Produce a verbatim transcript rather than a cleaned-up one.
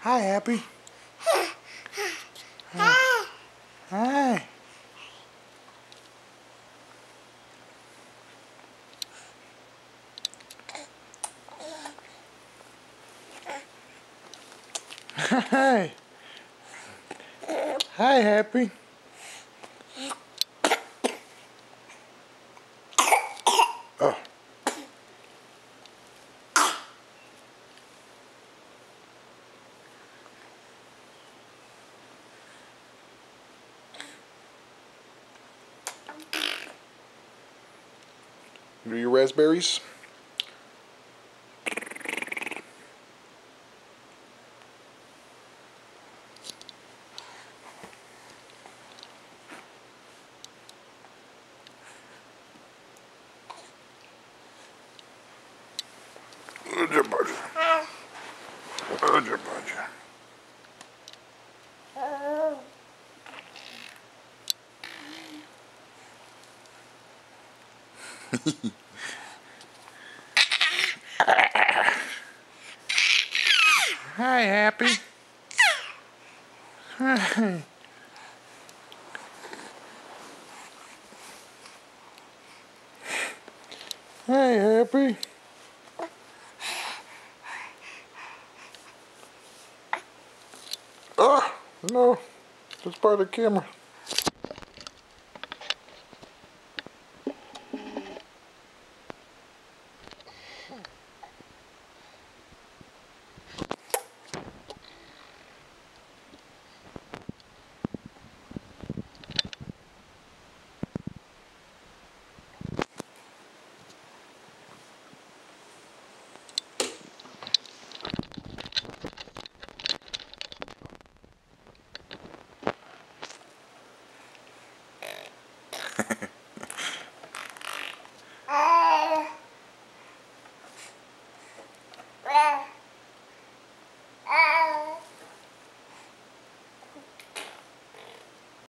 Hi, Happy. Hi. Hi. Hi. Hi, Happy. Oh. Do your raspberries? Udja budja. Udja budja. Hi, Happy. Hi. Hi, Happy. Oh, no. That's part of the camera.